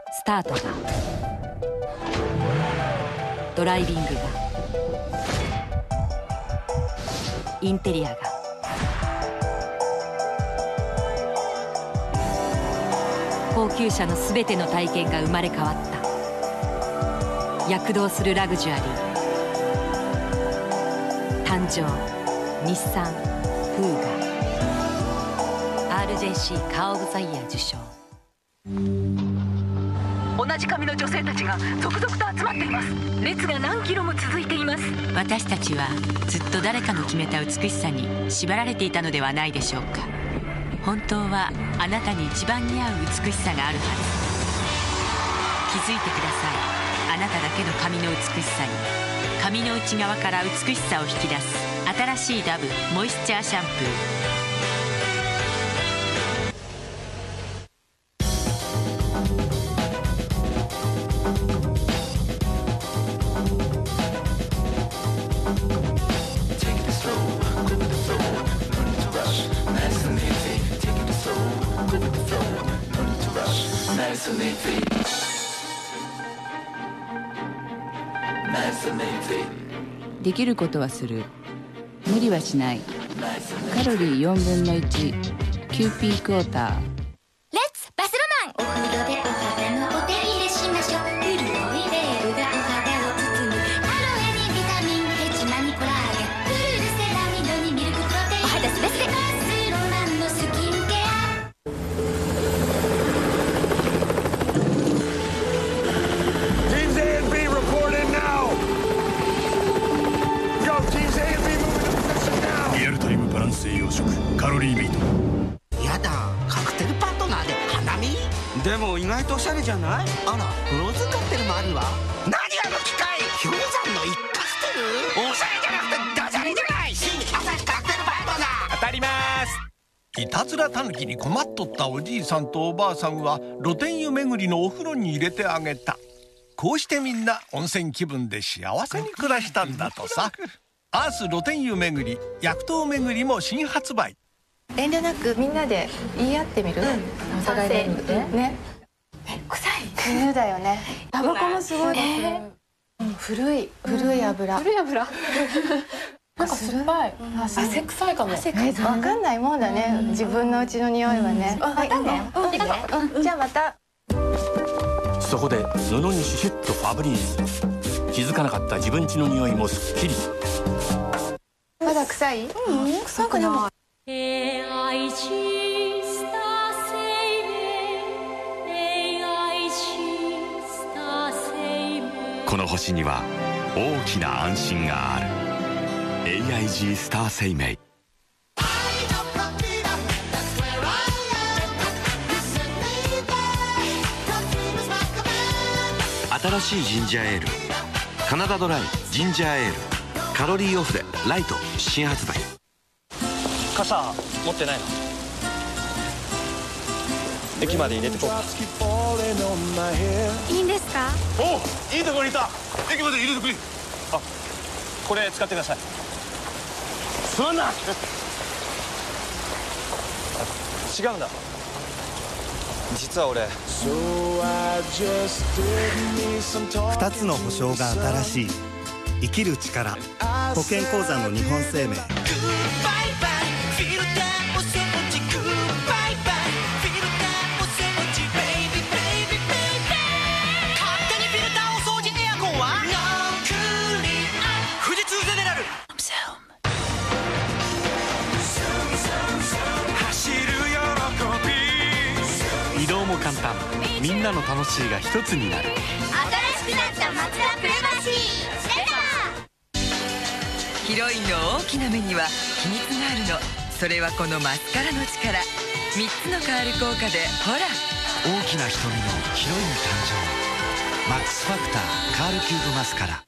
スタートが、ドライビングが、インテリアが、高級車のすべての体験が生まれ変わった。躍動するラグジュアリー誕生、日産フーガ RJC カーオブザイヤー受賞。 同じ髪の女性たちが続々と集まっています。列が何キロも続いています。 私たちはずっと誰かの決めた美しさに縛られていたのではないでしょうか。本当はあなたに一番似合う美しさがあるはず。気づいてください。あなただけの髪の美しさに。髪の内側から美しさを引き出す新しいダブモイスチャーシャンプー。 できることはする、無理はしない。カロリー4分の1キューピークォーター。 レッツバスロマン。お風呂でお肌のお手入れしましょう。潤いベールがお肌を包む。アロエにビタミン、ヘチマにコラーゲン、フルールセラミドにミルクプロテイン。お肌すべすべ。バスロマンのスキンケア。 リアルタイムバランス栄養食カロリーメイト。 やだ、カクテルパートナーで花見。でも意外とおしゃれじゃない。あら、フローズンカクテルもあるわ。何あの機械、氷山の一カクテル。おしゃれじゃなくてダジャレじゃない。新アサヒカクテルパートナー。当たります。 いたずらたぬきに困っとったおじいさんとおばあさんは露天湯巡りのお風呂に入れてあげた。こうしてみんな温泉気分で幸せに暮らしたんだとさ。アース露天湯巡り、薬湯巡りも新発売。 遠慮なくみんなで言い合ってみる。お互いでね。臭い。冬だよね。タバコもすごいですね。古い油。古い油。なんか酸っぱい。汗臭いかも。わかんないもんだね。自分のうちの匂いはね。またね。じゃあまた。 そこで布にシュシュッとファブリーズ。気づかなかった自分家の匂いもすっきり。 まだ臭い？臭くない。 この星には大きな安心がある。 AIG スター生命。新しいジンジャーエール、カナダドライジンジャーエール、カロリーオフでライト新発売。 傘持ってないの？駅まで入れてこうか。 いいんですか？ おう、いいところにいた。駅まで入れてくれ。 あ、これ使ってください。 すまんな。 違うんだ。実は俺、 2つの保証が新しい生きる力。保険口座の日本生命。 移動も簡単。みんなの楽しいが一つになる。 新しくなったマツダプレマシー出た。 ヒロインの大きな目には秘密があるの。それはこのマスカラの力。3つのカール効果でほら、 大きな瞳のヒロイン誕生。マックスファクターカールキューブマスカラ。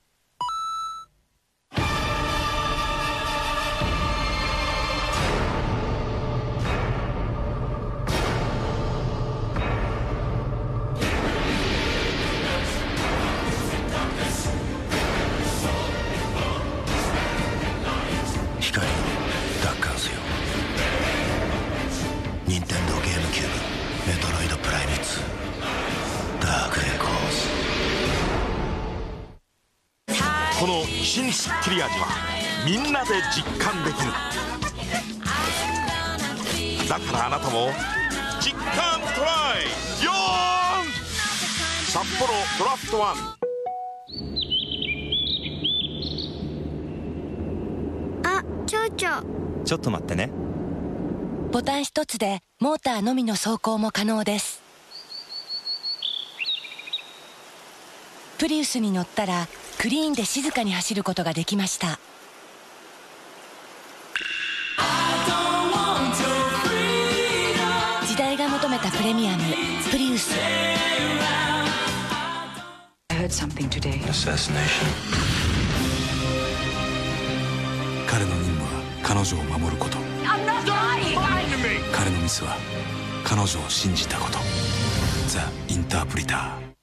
光を奪還せよ。任天堂ゲームキューブメトロイドプライム2ダークこの新スッキリ味はみんなで実感できる。だからあなたも実感トライよーん。札幌ドラフトワン。 あ、ちょうちょ。 ちょっと待ってね。 ボタン一つでモーターのみの走行も可能です。プリウスに乗ったらクリーンで静かに走ることができました。時代が求めたプレミアムプリウス。 I heard something today. Assassination. 彼の任務は彼女を守ること。彼のミスは彼女を信じたこと。ザ・インタープリター。